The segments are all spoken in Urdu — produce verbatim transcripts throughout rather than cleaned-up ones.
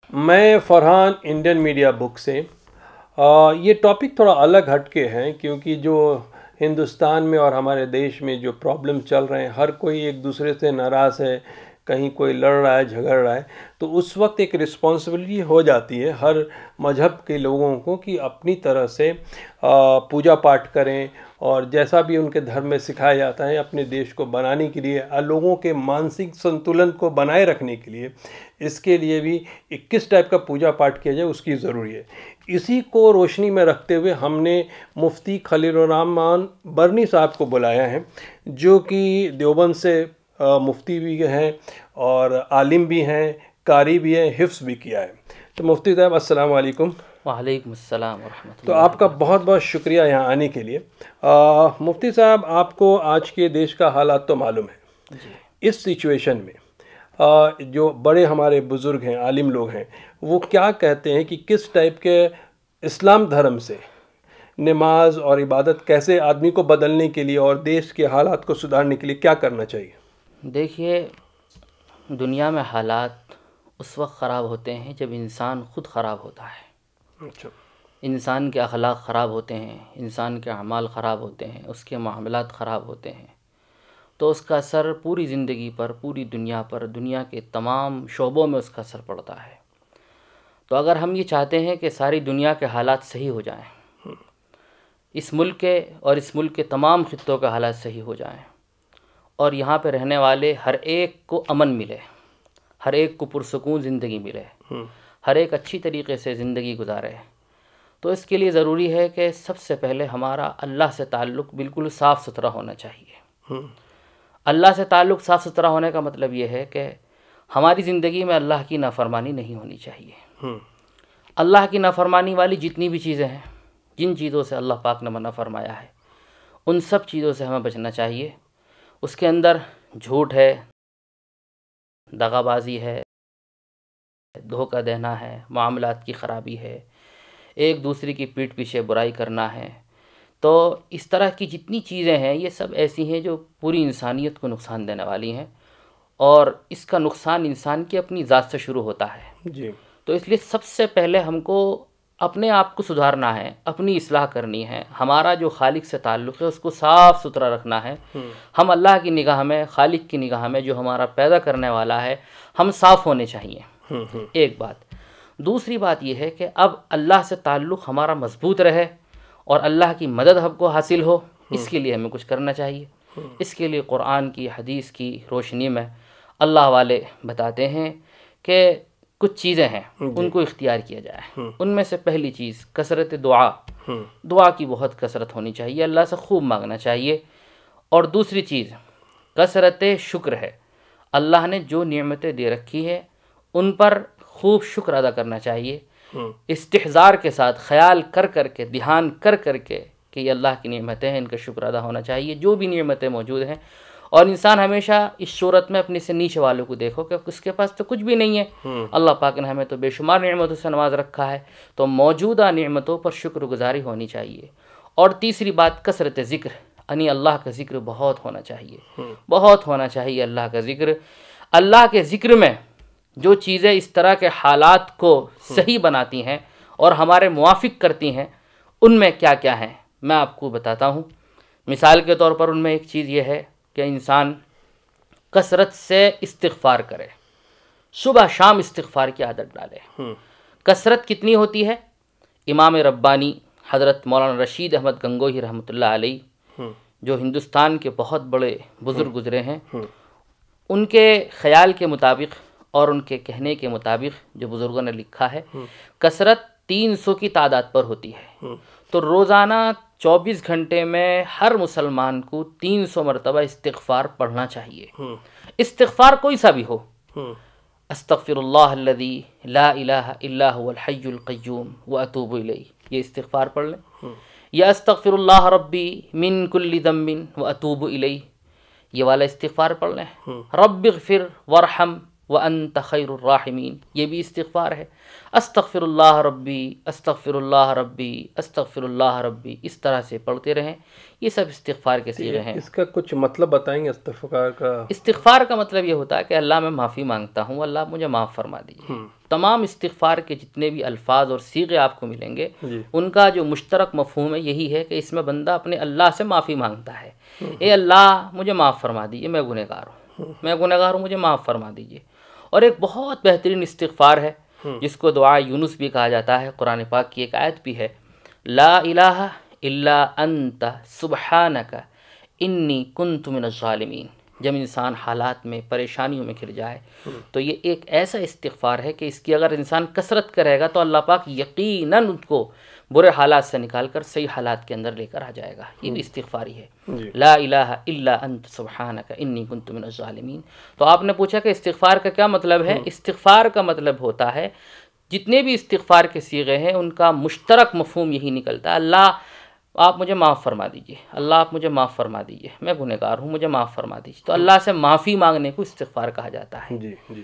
میں فرحان انڈین میڈیا بک سے آ, یہ ٹاپک تھوڑا الگ ہٹ کے ہیں، کیونکہ جو ہندوستان میں اور ہمارے دیش میں جو پرابلم چل رہے ہیں، ہر کوئی ایک دوسرے سے ناراض ہے، کہیں کوئی لڑ رہا ہے، جھگڑ رہا ہے، تو اس وقت ایک رسپانسبلٹی ہو جاتی ہے ہر مذہب کے لوگوں کو کہ اپنی طرح سے پوجا پاٹ کریں، اور جیسا بھی ان کے دھرم میں سکھایا جاتا ہے اپنے دیش کو بنانے کے لیے، لوگوں کے مانسک سنتولن کو بنائے رکھنے کے لیے، اس کے لیے بھی کس ٹائپ کا پوجا پاٹ کیا جائے اس کی ضروری ہے۔ اسی کو روشنی میں رکھتے ہوئے ہم نے مفتی خلیل الرحمان برنی صاحب کو بلایا ہے، جو کہ دیوبند سے مفتی بھی ہیں اور عالم بھی ہیں، قاری بھی ہیں، حفظ بھی کیا ہے۔ تو مفتی صاحب السلام علیکم۔ وعلیکم السلام ورحمۃ اللہ۔ تو آپ کا بہت بہت شکریہ یہاں آنے کے لیے۔ مفتی صاحب، آپ کو آج کے دیش کا حالات تو معلوم ہے۔ جی۔ اس سچویشن میں جو بڑے ہمارے بزرگ ہیں، عالم لوگ ہیں، وہ کیا کہتے ہیں کہ کس ٹائپ کے اسلام دھرم سے نماز اور عبادت کیسے آدمی کو بدلنے کے لیے اور دیش کے حالات کو سدھارنے کے لیے کیا کرنا چاہیے؟ دیکھیے، دنیا میں حالات اس وقت خراب ہوتے ہیں جب انسان خود خراب ہوتا ہے۔ اچھا۔ انسان کے اخلاق خراب ہوتے ہیں، انسان کے اعمال خراب ہوتے ہیں، اس کے معاملات خراب ہوتے ہیں، تو اس کا اثر پوری زندگی پر، پوری دنیا پر، دنیا کے تمام شعبوں میں اس کا اثر پڑتا ہے۔ تو اگر ہم یہ چاہتے ہیں کہ ساری دنیا کے حالات صحیح ہو جائیں، اس ملک کے اور اس ملک کے تمام خطوں کے حالات صحیح ہو جائیں، اور یہاں پہ رہنے والے ہر ایک کو امن ملے، ہر ایک کو پرسکون زندگی ملے، ہر ایک اچھی طریقے سے زندگی گزارے، تو اس کے لیے ضروری ہے کہ سب سے پہلے ہمارا اللہ سے تعلق بالکل صاف ستھرا ہونا چاہیے۔ اللہ سے تعلق صاف ستھرا ہونے کا مطلب یہ ہے کہ ہماری زندگی میں اللہ کی نافرمانی نہیں ہونی چاہیے۔ اللہ کی نافرمانی والی جتنی بھی چیزیں ہیں، جن چیزوں سے اللہ پاک نے منع فرمایا ہے، ان سب چیزوں سے ہمیں بچنا چاہیے۔ اس کے اندر جھوٹ ہے، دغا بازی ہے، دھوکہ دینا ہے، معاملات کی خرابی ہے، ایک دوسرے کی پیٹھ پیچھے برائی کرنا ہے، تو اس طرح کی جتنی چیزیں ہیں یہ سب ایسی ہیں جو پوری انسانیت کو نقصان دینے والی ہیں، اور اس کا نقصان انسان کی اپنی ذات سے شروع ہوتا ہے۔ جی۔ تو اس لیے سب سے پہلے ہم کو اپنے آپ کو سدھارنا ہے، اپنی اصلاح کرنی ہے، ہمارا جو خالق سے تعلق ہے اس کو صاف ستھرا رکھنا ہے۔ ہم اللہ کی نگاہ میں، خالق کی نگاہ میں، جو ہمارا پیدا کرنے والا ہے، ہم صاف ہونے چاہیے، ایک بات۔ دوسری بات یہ ہے کہ اب اللہ سے تعلق ہمارا مضبوط رہے اور اللہ کی مدد ہم کو حاصل ہو، اس کے لیے ہمیں کچھ کرنا چاہیے۔ اس کے لیے قرآن کی، حدیث کی روشنی میں اللہ والے بتاتے ہیں کہ کچھ چیزیں ہیں، ان کو اختیار کیا جائے۔ ان میں سے پہلی چیز کثرت دعا، دعا کی بہت کثرت ہونی چاہیے، اللہ سے خوب مانگنا چاہیے۔ اور دوسری چیز کثرت شکر ہے، اللہ نے جو نعمتیں دے رکھی ہے ان پر خوب شکر ادا کرنا چاہیے، استحضار کے ساتھ، خیال کر کر کے، دھیان کر کر کے کہ یہ اللہ کی نعمتیں ہیں، ان کا شکر ادا ہونا چاہیے، جو بھی نعمتیں موجود ہیں۔ اور انسان ہمیشہ اس صورت میں اپنے سے نیچے والوں کو دیکھو کہ اس کے پاس تو کچھ بھی نہیں ہے، اللہ پاک نے ہمیں تو بے شمار نعمتوں سے نواز رکھا ہے، تو موجودہ نعمتوں پر شکر گزاری ہونی چاہیے۔ اور تیسری بات کثرت ذکر، یعنی اللہ کا ذکر بہت ہونا چاہیے، بہت ہونا چاہیے اللہ کا ذکر۔ اللہ کے ذکر میں جو چیزیں اس طرح کے حالات کو صحیح بناتی ہیں اور ہمارے موافق کرتی ہیں، ان میں کیا کیا ہیں میں آپ کو بتاتا ہوں۔ مثال کے طور پر ان میں ایک چیز یہ ہے کہ انسان کثرت سے استغفار کرے، صبح شام استغفار کی عادت ڈالے۔ کثرت کتنی ہوتی ہے؟ امام ربانی حضرت مولانا رشید احمد گنگوہی رحمۃ اللہ علیہ، جو ہندوستان کے بہت بڑے بزرگ گزرے ہیں، ان کے خیال کے مطابق اور ان کے کہنے کے مطابق جو بزرگوں نے لکھا ہے، کثرت تین سو کی تعداد پر ہوتی ہے۔ تو روزانہ چوبیس گھنٹے میں ہر مسلمان کو تین سو مرتبہ استغفار پڑھنا چاہیے۔ استغفار کوئی سا بھی ہو، استغفر اللہ الذی لا الہ الا هو الحی القیوم واتوب الیہ، یہ استغفار پڑھ لیں، یا استغفر اللہ ربی من کل ذنب واتوب الیہ، یہ والا استغفار پڑھ لیں، رب اغفر وارحم وَأَنْتَ خَيْرُ الرَّاحِمِينَ، یہ بھی استغفار ہے. استغفر اللہ ربی، استغفر اللہ ربی، استغفر اللہ ربی، اس طرح سے پڑھتے رہیں. یہ سب استغفار کے صیغے ہیں. اس کا کچھ مطلب بتائیں گے استغفار کا؟ استغفار کا مطلب یہ ہوتا ہے کہ اللہ میں معافی مانگتا ہوں، اللہ مجھے معاف فرما دیجیے. تمام استغفار کے جتنے بھی الفاظ اور صیغے آپ کو ملیں گے ان کا جو مشترک مفہوم ہے یہی ہے کہ اس میں بندہ اپنے اللہ سے معافی مانگتا ہے. اے اللہ مجھے معاف فرما دیجیے، میں گنہگار ہوں، میں گنہگار ہوں، مجھے معاف فرما دیجیے. اور ایک بہت بہترین استغفار ہے جس کو دعا یونس بھی کہا جاتا ہے، قرآن پاک کی ایک آیت بھی ہے، لا الہ الا انت سبحانک انی کنت من الظالمین. جب انسان حالات میں پریشانیوں میں گر جائے تو یہ ایک ایسا استغفار ہے کہ اس کی اگر انسان کثرت کرے گا تو اللہ پاک یقیناً ان کو برے حالات سے نکال کر صحیح حالات کے اندر لے کر آ جائے گا. یہ بھی استغفاری ہے، لا الہ الا انت سبحانک انی کنت من الظالمین. تو آپ نے پوچھا کہ استغفار کا کیا مطلب ہے؟ استغفار کا مطلب ہوتا ہے جتنے بھی استغفار کے صیغے ہیں ان کا مشترک مفہوم یہی نکلتا ہے، اللہ آپ مجھے معاف فرما دیجئے، اللہ آپ مجھے معاف فرما دیجئے، میں گنہگار ہوں، مجھے معاف فرما دیجئے. تو اللہ سے معافی مانگنے کو استغفار کہا جاتا ہے. جی جی.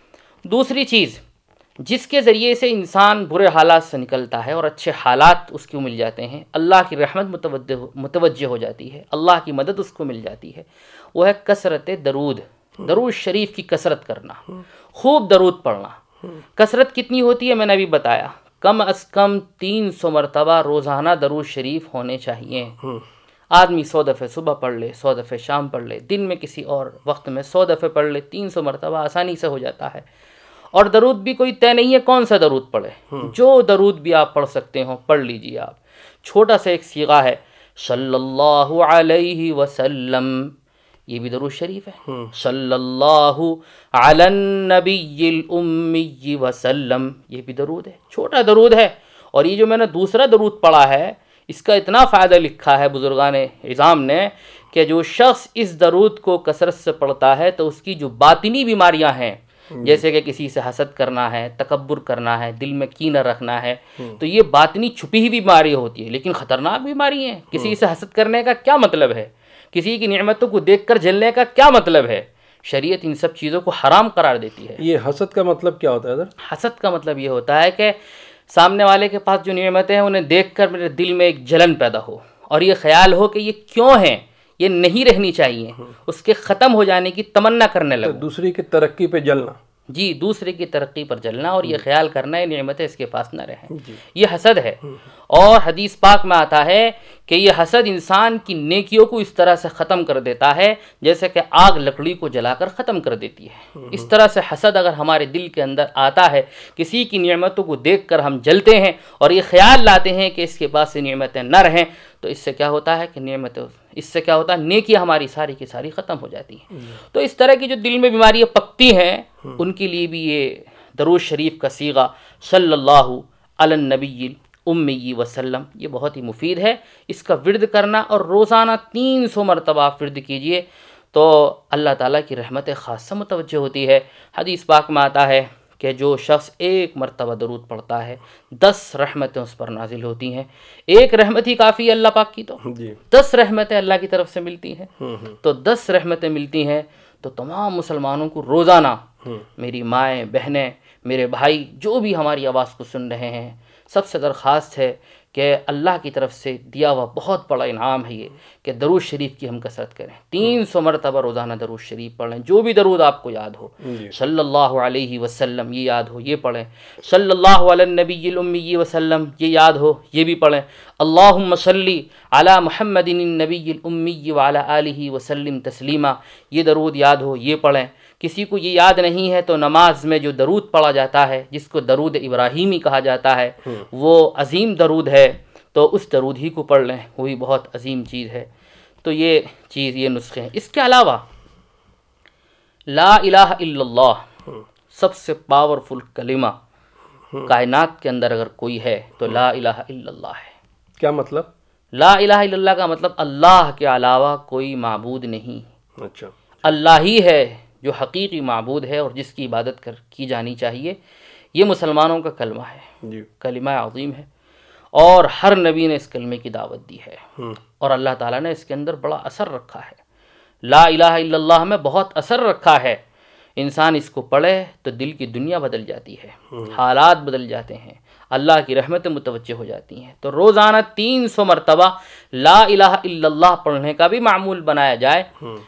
دوسری چیز جس کے ذریعے سے انسان برے حالات سے نکلتا ہے اور اچھے حالات اس کو مل جاتے ہیں، اللہ کی رحمت متوجہ متوجہ ہو جاتی ہے، اللہ کی مدد اس کو مل جاتی ہے، وہ ہے کثرت درود. درود شریف کی کثرت کرنا، خوب درود پڑھنا. کثرت کتنی ہوتی ہے میں نے ابھی بتایا، کم از کم تین سو مرتبہ روزانہ درود شریف ہونے چاہیے. آدمی سو دفعہ صبح پڑھ لے، سو دفعہ شام پڑھ لے، دن میں کسی اور وقت میں سو دفعہ پڑھ لے، تین سو مرتبہ آسانی سے ہو جاتا ہے. اور درود بھی کوئی طے نہیں ہے کون سا درود پڑھے، جو درود بھی آپ پڑھ سکتے ہو پڑھ لیجئے آپ. چھوٹا سا ایک صیغہ ہے صلی اللہ علیہ وسلم، یہ بھی درود شریف ہے. صلی اللہ علی النبی الامی وسلم، یہ بھی درود ہے، چھوٹا درود ہے. اور یہ جو میں نے دوسرا درود پڑھا ہے اس کا اتنا فائدہ لکھا ہے بزرگان عظام نے کہ جو شخص اس درود کو کثرت سے پڑھتا ہے تو اس کی جو باطنی بیماریاں ہیں، جیسے کہ کسی سے حسد کرنا ہے، تکبر کرنا ہے، دل میں کینہ رکھنا ہے، تو یہ باطنی چھپی ہی بیماری ہوتی ہے لیکن خطرناک بیماری ہیں. کسی سے حسد کرنے کا کیا مطلب ہے؟ کسی کی نعمتوں کو دیکھ کر جلنے کا کیا مطلب ہے؟ شریعت ان سب چیزوں کو حرام قرار دیتی ہے. یہ حسد کا مطلب کیا ہوتا ہے سر؟ حسد کا مطلب یہ ہوتا ہے کہ سامنے والے کے پاس جو نعمتیں ہیں انہیں دیکھ کر میرے دل میں ایک جلن پیدا ہو اور یہ خیال ہو کہ یہ کیوں ہیں، یہ نہیں رہنی چاہیے، اس کے ختم ہو جانے کی تمنا کرنے لگو. دوسری کی ترقی پہ جلنا. جی، دوسرے کی ترقی پر جلنا اور یہ خیال کرنا ہے نعمتیں اس کے پاس نہ رہیں، یہ حسد ہے. اور حدیث پاک میں آتا ہے کہ یہ حسد انسان کی نیکیوں کو اس طرح سے ختم کر دیتا ہے جیسے کہ آگ لکڑی کو جلا کر ختم کر دیتی ہے. اس طرح سے حسد اگر ہمارے دل کے اندر آتا ہے، کسی کی نعمتوں کو دیکھ کر ہم جلتے ہیں اور یہ خیال لاتے ہیں کہ اس کے پاس سے نعمتیں نہ رہیں، تو اس سے کیا ہوتا ہے کہ نعمتیں اس سے کیا ہوتا ہے نیکی ہماری ساری کی ساری ختم ہو جاتی ہیں. تو اس طرح کی جو دل میں بیماریاں پکتی ہیں ان کے لیے بھی یہ درود شریف کا صیغہ صلی اللہ علی النبی الامی وسلم یہ بہت ہی مفید ہے. اس کا ورد کرنا اور روزانہ تین سو مرتبہ آپ ورد کیجئے تو اللہ تعالیٰ کی رحمت خاصہ متوجہ ہوتی ہے. حدیث پاک میں آتا ہے کہ جو شخص ایک مرتبہ درود پڑھتا ہے دس رحمتیں اس پر نازل ہوتی ہیں. ایک رحمت ہی کافی ہے اللہ پاک کی، تو دس رحمتیں اللہ کی طرف سے ملتی ہیں. تو دس رحمتیں ملتی ہیں تو تمام مسلمانوں کو روزانہ، میری مائیں بہنیں میرے بھائی جو بھی ہماری آواز کو سن رہے ہیں، سب سے درخواست ہے کہ اللہ کی طرف سے دیا ہوا بہت بڑا انعام ہے یہ کہ درود شریف کی ہم کثرت کریں. تین سو مرتبہ روزانہ درود شریف پڑھیں، جو بھی درود آپ کو یاد ہو. صلی اللہ علیہ وسلم یہ یاد ہو یہ پڑھیں، صلی اللہ علی النبی الامی وسلم یہ یاد ہو یہ بھی پڑھیں، اللہم صلی علی محمد النبی الامی وعلی آلہ وسلم تسلیما یہ درود یاد ہو یہ پڑھیں. کسی کو یہ یاد نہیں ہے تو نماز میں جو درود پڑھا جاتا ہے جس کو درود ابراہیمی کہا جاتا ہے وہ عظیم درود ہے، تو اس درود ہی کو پڑھ لیں، وہ بھی بہت عظیم چیز ہے. تو یہ چیز یہ نسخے ہیں. اس کے علاوہ لا الہ الا اللہ سب سے پاورفل کلمہ کائنات کے اندر اگر کوئی ہے تو لا الہ الا اللہ ہے. کیا مطلب؟ لا الہ الا اللہ کا مطلب اللہ کے علاوہ کوئی معبود نہیں. اچھا. اللہ ہی ہے جو حقیقی معبود ہے اور جس کی عبادت کر کی جانی چاہیے. یہ مسلمانوں کا کلمہ ہے، جی کلمہ عظیم ہے اور ہر نبی نے اس کلمے کی دعوت دی ہے اور اللہ تعالیٰ نے اس کے اندر بڑا اثر رکھا ہے. لا الہ الا اللہ میں بہت اثر رکھا ہے. انسان اس کو پڑھے تو دل کی دنیا بدل جاتی ہے، حالات بدل جاتے ہیں، اللہ کی رحمتیں متوجہ ہو جاتی ہیں۔ تو روزانہ تین سو مرتبہ لا الہ الا اللہ پڑھنے کا بھی معمول بنایا جائے،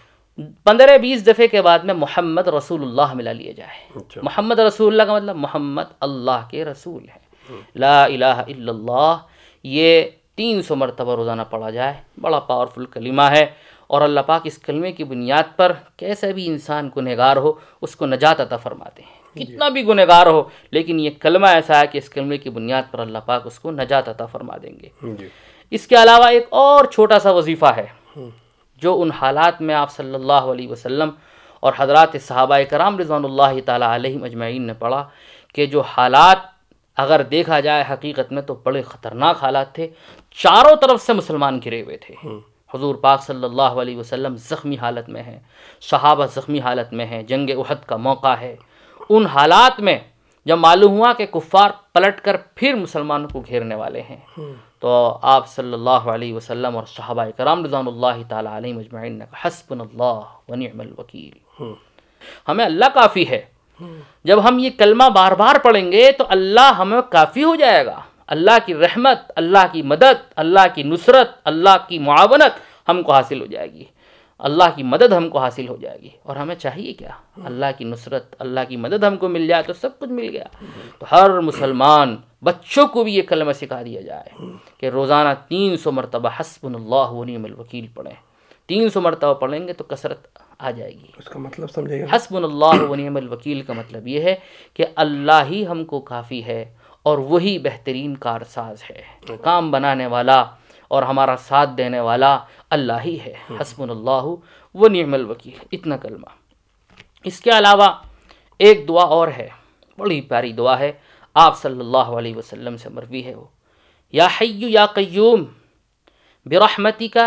پندرہ بیس دفعے کے بعد میں محمد رسول اللہ ملا لیا جائے۔ محمد رسول اللہ کا مطلب محمد اللہ کے رسول ہے۔ لا الہ الا اللہ یہ تین سو مرتبہ روزانہ پڑھا جائے، بڑا پاورفل کلمہ ہے، اور اللہ پاک اس کلمے کی بنیاد پر کیسا بھی انسان گنہگار ہو اس کو نجات عطا فرماتے ہیں، کتنا بھی گنہگار ہو، لیکن یہ کلمہ ایسا ہے کہ اس کلمے کی بنیاد پر اللہ پاک اس کو نجات عطا فرما دیں گے۔ اس کے علاوہ ایک اور چھوٹا سا وظیفہ ہے جو ان حالات میں آپ صلی اللہ علیہ وسلم اور حضرات صحابہ کرام رضوان اللہ تعالی علیہم اجمعین نے پڑھا کہ جو حالات اگر دیکھا جائے حقیقت میں تو بڑے خطرناک حالات تھے، چاروں طرف سے مسلمان گھرے ہوئے تھے، حضور پاک صلی اللہ علیہ وسلم زخمی حالت میں ہیں، صحابہ زخمی حالت میں ہیں، جنگ احد کا موقع ہے۔ ان حالات میں جب معلوم ہوا کہ کفار پلٹ کر پھر مسلمانوں کو گھیرنے والے ہیں، تو آپ صلی اللہ علیہ وسلم اور صحابہ کرام رضوان اللہ تعالی علیہم اجمعین نے کہا حسبنا اللہ ونعم الوکیل، ہمیں اللہ کافی ہے۔ جب ہم یہ کلمہ بار بار پڑھیں گے تو اللہ ہمیں کافی ہو جائے گا، اللہ کی رحمت، اللہ کی مدد، اللہ کی نصرت، اللہ کی معاونت ہم کو حاصل ہو جائے گی، اللہ کی مدد ہم کو حاصل ہو جائے گی۔ اور ہمیں چاہیے کیا؟ اللہ کی نصرت، اللہ کی مدد ہم کو مل جائے تو سب کچھ مل گیا۔ تو ہر مسلمان بچوں کو بھی یہ کلمہ سکھا دیا جائے کہ روزانہ تین سو مرتبہ حسبنا اللہ ونعم الوکیل پڑھیں۔ تین سو مرتبہ پڑھیں گے تو کثرت آ جائے گی۔ اس کا مطلب سمجھے گا؟ حسبنا اللہ ونعم الوکیل کا مطلب یہ ہے کہ اللہ ہی ہم کو کافی ہے اور وہی بہترین کارساز ہے، کام بنانے والا اور ہمارا ساتھ دینے والا اللہ ہی ہے۔ حسبنا اللہ ونعم الوکیل، اتنا کلمہ۔ اس کے علاوہ ایک دعا اور ہے، بڑی پیاری دعا ہے، آپ صلی اللہ علیہ وسلم سے مروی ہے، وہ یا حی یا قیوم برحمتک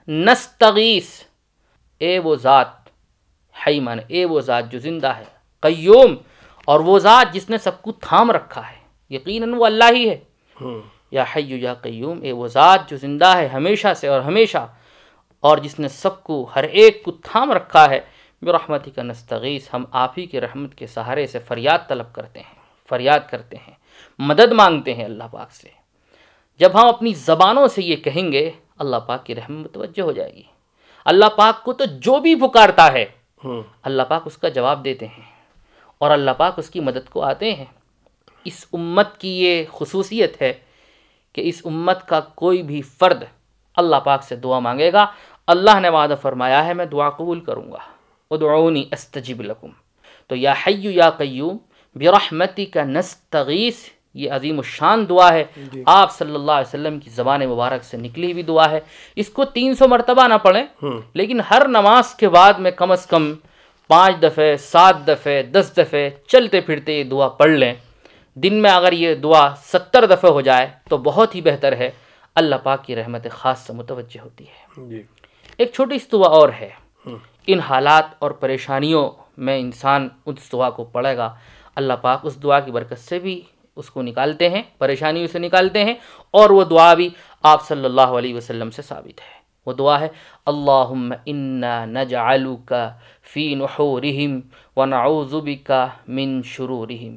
نستغیث، اے وہ ذات، حی مانے اے وہ ذات جو زندہ ہے، قیوم اور وہ ذات جس نے سب کو تھام رکھا ہے، یقیناً وہ اللہ ہی ہے۔ یا حی یا قیوم، اے وہ ذات جو زندہ ہے ہمیشہ سے اور ہمیشہ، اور جس نے سب کو ہر ایک کو تھام رکھا ہے، برحمتک نستغیث، ہم آپ ہی کے رحمت کے سہارے سے فریاد طلب کرتے ہیں، فریاد کرتے ہیں، مدد مانگتے ہیں اللہ پاک سے۔ جب ہم اپنی زبانوں سے یہ کہیں گے اللہ پاک کی رحمت متوجہ ہو جائے گی۔ اللہ پاک کو تو جو بھی پکارتا ہے اللہ پاک اس کا جواب دیتے ہیں اور اللہ پاک اس کی مدد کو آتے ہیں۔ اس امت کی یہ خصوصیت ہے کہ اس امت کا کوئی بھی فرد اللہ پاک سے دعا مانگے گا، اللہ نے وعدہ فرمایا ہے میں دعا قبول کروں گا، ادعونی استجب لکم۔ تو یا حی یا قیوم برحمتک نستغیث، یہ عظیم الشان دعا ہے، آپ صلی اللہ علیہ وسلم کی زبان مبارک سے نکلی ہوئی دعا ہے۔ اس کو تین سو مرتبہ نہ پڑھیں، لیکن ہر نماز کے بعد میں کم از کم پانچ دفعے، سات دفعے، دس دفعے چلتے پھرتے یہ دعا پڑھ لیں۔ دن میں اگر یہ دعا ستر دفعہ ہو جائے تو بہت ہی بہتر ہے، اللہ پاک کی رحمت خاص سے متوجہ ہوتی ہے۔ ایک چھوٹی سی دعا اور ہے، ان حالات اور پریشانیوں میں انسان اس دعا کو پڑھے گا، اللہ پاک اس دعا کی برکت سے بھی اس کو نکالتے ہیں، پریشانیوں سے نکالتے ہیں، اور وہ دعا بھی آپ صلی اللہ علیہ وسلم سے ثابت ہے۔ وہ دعا ہے اللہم انا نجعلک فی نحورہم ونعوذ بک من شرورہم،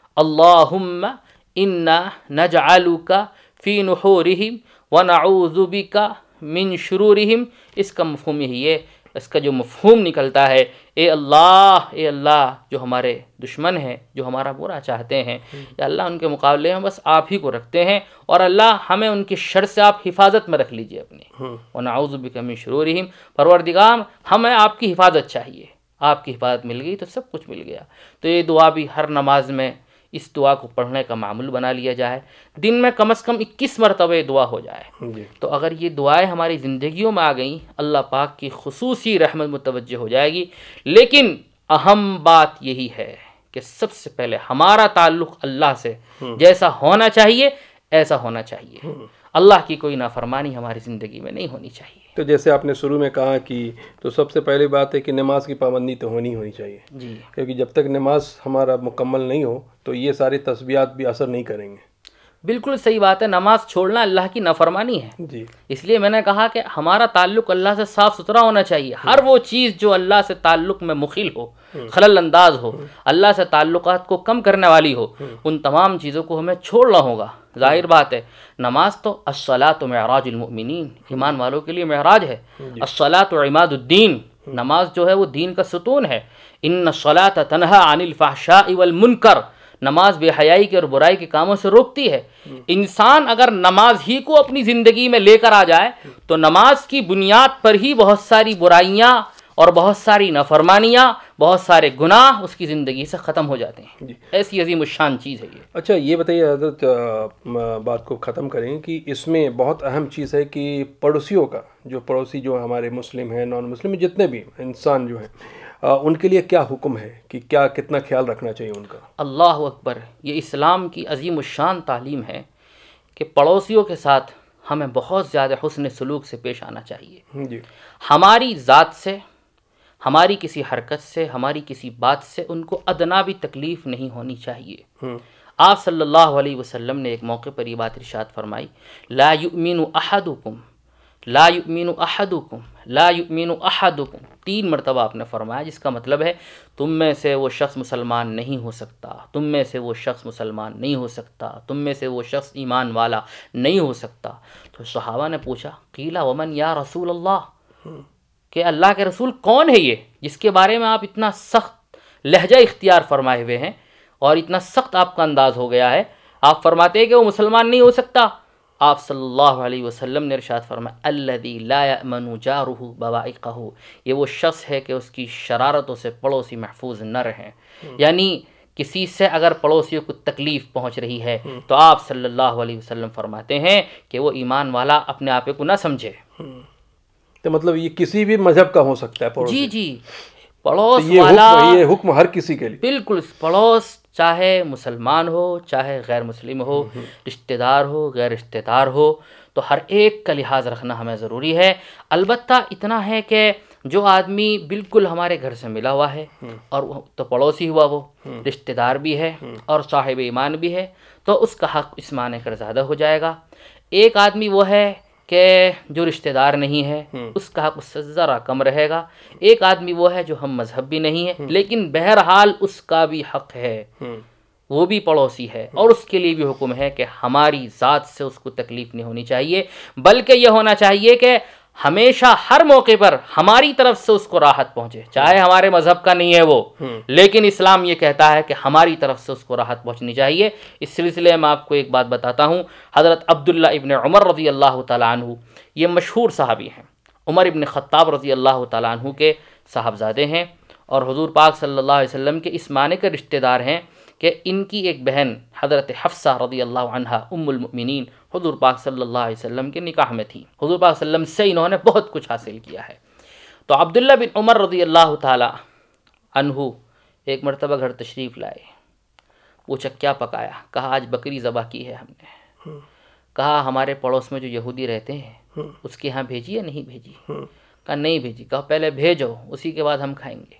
اللہم انا نجعلک فی نحورہم ونعوذ بک من شرورہم۔ اس کا مفہوم یہی ہے، اس کا جو مفہوم نکلتا ہے، اے اللہ، اے اللہ جو ہمارے دشمن ہیں، جو ہمارا برا چاہتے ہیں، یا اللہ ان کے مقابلے میں بس آپ ہی کو رکھتے ہیں، اور اللہ ہمیں ان کی شر سے آپ حفاظت میں رکھ لیجئے اپنی، ونعوذ بک من شرورہم، پروردگار ہمیں آپ کی حفاظت چاہیے، آپ کی حفاظت مل گئی تو سب کچھ مل گیا۔ تو یہ دعا بھی ہر نماز میں اس دعا کو پڑھنے کا معمول بنا لیا جائے، دن میں کم از کم اکیس مرتبہ یہ دعا ہو جائے۔ تو اگر یہ دعائیں ہماری زندگیوں میں آ گئیں، اللہ پاک کی خصوصی رحمت متوجہ ہو جائے گی۔ لیکن اہم بات یہی ہے کہ سب سے پہلے ہمارا تعلق اللہ سے جیسا ہونا چاہیے ایسا ہونا چاہیے، اللہ کی کوئی نافرمانی ہماری زندگی میں نہیں ہونی چاہیے۔ تو جیسے آپ نے شروع میں کہا کہ تو سب سے پہلی بات ہے کہ نماز کی پابندی تو ہونی ہونی چاہیے، جی، کیونکہ جب تک نماز ہمارا مکمل نہیں ہو تو یہ ساری تسبیحات بھی اثر نہیں کریں گے۔ بالکل صحیح بات ہے، نماز چھوڑنا اللہ کی نافرمانی ہے. جی اس لیے میں نے کہا کہ ہمارا تعلق اللہ سے صاف ستھرا ہونا چاہیے. ہر وہ چیز جو اللہ سے تعلق میں مخل ہو، خلل انداز ہو، اللہ سے تعلقات کو کم کرنے والی ہو، ان تمام چیزوں کو ہمیں چھوڑنا ہوگا. ظاہر بات ہے، نماز تو الصلاۃ معراج المؤمنین، ایمان والوں کے لیے معراج ہے. الصلاۃ عماد الدین، نماز جو ہے وہ دین کا ستون ہے. ان الصلاۃ تنہی عن الفحشاء والمنکر، نماز بے حیائی کے اور برائی کے کاموں سے روکتی ہے. انسان اگر نماز ہی کو اپنی زندگی میں لے کر آ جائے تو نماز کی بنیاد پر ہی بہت ساری برائیاں اور بہت ساری نافرمانیاں، بہت سارے گناہ اس کی زندگی سے ختم ہو جاتے ہیں. جی. ایسی عظیم الشان چیز ہے یہ. اچھا یہ بتائیے حضرت، بات کو ختم کریں کہ اس میں بہت اہم چیز ہے کہ پڑوسیوں کا، جو پڑوسی جو ہمارے مسلم ہیں، نان مسلم، جتنے بھی انسان جو ہیں، ان کے لیے کیا حکم ہے کہ کیا کتنا خیال رکھنا چاہیے ان کا؟ اللہ اکبر، یہ اسلام کی عظیم الشان تعلیم ہے کہ پڑوسیوں کے ساتھ ہمیں بہت زیادہ حسن سلوک سے پیش آنا چاہیے. جی. ہماری ذات سے، ہماری کسی حرکت سے، ہماری کسی بات سے ان کو ادنا بھی تکلیف نہیں ہونی چاہیے. آپ صلی اللہ علیہ وسلم نے ایک موقع پر یہ بات ارشاد فرمائی، لا یؤمن احدکم لا یؤمن احدکم لا یؤمن احدکم، تین مرتبہ آپ نے فرمایا، جس کا مطلب ہے تم میں سے وہ شخص مسلمان نہیں ہو سکتا، تم میں سے وہ شخص مسلمان نہیں ہو سکتا، تم میں سے وہ شخص ایمان والا نہیں ہو سکتا. تو صحابہ نے پوچھا، قیل ومن یا رسول اللہ، کہ اللہ کے رسول کون ہے یہ جس کے بارے میں آپ اتنا سخت لہجہ اختیار فرمائے ہوئے ہیں اور اتنا سخت آپ کا انداز ہو گیا ہے؟ آپ فرماتے ہیں کہ وہ مسلمان نہیں ہو سکتا. آپ صلی اللہ علیہ وسلم نے ارشاد فرمایا، الذی لا یأمن جارہ بوائقہ، یہ وہ شخص ہے کہ اس کی شرارتوں سے پڑوسی محفوظ نہ رہیں. یعنی کسی سے اگر پڑوسیوں کو تکلیف پہنچ رہی ہے تو آپ صلی اللہ علیہ وسلم فرماتے ہیں کہ وہ ایمان والا اپنے آپ کو نہ سمجھے. تو مطلب یہ کسی بھی مذہب کا ہو سکتا ہے پڑوسی؟ جی جی، پڑوس یہ والا، حکم یہ حکم ہر کسی کے لیے؟ بالکل. پڑوس چاہے مسلمان ہو چاہے غیر مسلم ہو، رشتہ دار ہو غیر رشتہ دار ہو، تو ہر ایک کا لحاظ رکھنا ہمیں ضروری ہے. البتہ اتنا ہے کہ جو آدمی بالکل ہمارے گھر سے ملا ہوا ہے اور وہ تو پڑوسی ہوا، وہ رشتہ دار بھی ہے اور صاحب ایمان بھی ہے، تو اس کا حق اس معنی کر زیادہ ہو جائے گا. ایک آدمی وہ ہے کہ جو رشتہ دار نہیں ہے، اس کا حق اس سے ذرا کم رہے گا. ایک آدمی وہ ہے جو ہم مذہب بھی نہیں ہے لیکن بہرحال اس کا بھی حق ہے، وہ بھی پڑوسی ہے، اور اس کے لیے بھی حکم ہے کہ ہماری ذات سے اس کو تکلیف نہیں ہونی چاہیے، بلکہ یہ ہونا چاہیے کہ ہمیشہ ہر موقع پر ہماری طرف سے اس کو راحت پہنچے، چاہے ہمارے مذہب کا نہیں ہے وہ، لیکن اسلام یہ کہتا ہے کہ ہماری طرف سے اس کو راحت پہنچنی چاہیے. اس سلسلے میں آپ کو ایک بات بتاتا ہوں. حضرت عبداللہ ابن عمر رضی اللہ تعالیٰ عنہ، یہ مشہور صحابی ہیں، عمر ابن خطاب رضی اللہ تعالیٰ عنہ کے صاحبزادے ہیں، اور حضور پاک صلی اللہ علیہ وسلم کے اس معنی کے رشتہ دار ہیں کہ ان کی ایک بہن حضرت حفصہ رضی اللہ عنہا ام المؤمنین حضور پاک صلی اللہ علیہ وسلم کے نکاح میں تھی. حضور پاک صلی اللہ علیہ وسلم سے انہوں نے بہت کچھ حاصل کیا ہے. تو عبداللہ بن عمر رضی اللہ تعالی عنہ ایک مرتبہ گھر تشریف لائے. پوچھا کیا پکایا؟ کہا آج بکری ذبح کی ہے ہم نے. کہا ہمارے پڑوس میں جو یہودی رہتے ہیں اس کے ہاں بھیجی یا نہیں بھیجی؟ کہا نہیں بھیجی. کہا پہلے بھیجو، اسی کے بعد ہم کھائیں گے.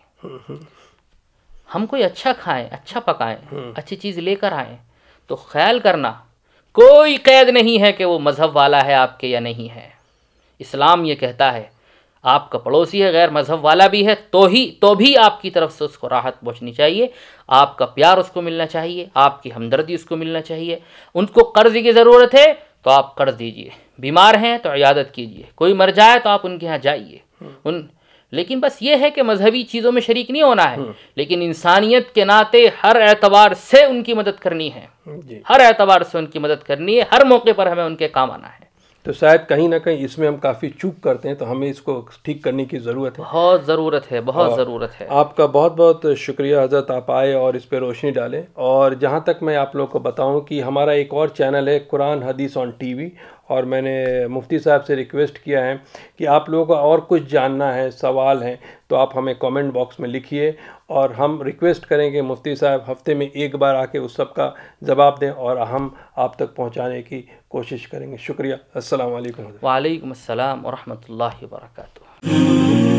ہم کوئی اچھا کھائیں، اچھا پکائیں، اچھی چیز لے کر آئیں تو خیال کرنا کوئی قید نہیں ہے کہ وہ مذہب والا ہے آپ کے یا نہیں ہے. اسلام یہ کہتا ہے آپ کا پڑوسی ہے، غیر مذہب والا بھی ہے، تو ہی تو بھی آپ کی طرف سے اس کو راحت پہنچنی چاہیے، آپ کا پیار اس کو ملنا چاہیے، آپ کی ہمدردی اس کو ملنا چاہیے. ان کو قرض کی ضرورت ہے تو آپ قرض دیجئے، بیمار ہیں تو عیادت کیجئے، کوئی مر جائے تو آپ ان کے ہاں جائیے. ان لیکن بس یہ ہے کہ مذہبی چیزوں میں شریک نہیں ہونا ہے، لیکن انسانیت کے ناطے ہر اعتبار سے ان کی مدد کرنی ہے، ہر اعتبار سے ان کی مدد کرنی ہے، ہر موقع پر ہمیں ان کے کام آنا ہے. تو شاید کہیں نہ کہیں اس میں ہم کافی چوک کرتے ہیں، تو ہمیں اس کو ٹھیک کرنے کی ضرورت ہے. بہت ضرورت ہے، بہت ضرورت ہے. آپ کا بہت بہت شکریہ حضرت، آپ آئے اور اس پہ روشنی ڈالیں. اور جہاں تک میں آپ لوگوں کو بتاؤں کہ ہمارا ایک اور چینل ہے قرآن حدیث آن ٹی وی، اور میں نے مفتی صاحب سے ریکویسٹ کیا ہے کہ آپ لوگوں کو اور کچھ جاننا ہے، سوال ہیں، تو آپ ہمیں کامنٹ باکس میں لکھیے، اور ہم ریکویسٹ کریں کہ مفتی صاحب ہفتے میں ایک بار آ کے اس سب کا جواب دیں اور ہم آپ تک پہنچانے کی کوشش کریں گے. شکریہ. السلام علیکم. وعلیکم السلام ورحمۃ اللہ وبرکاتہ.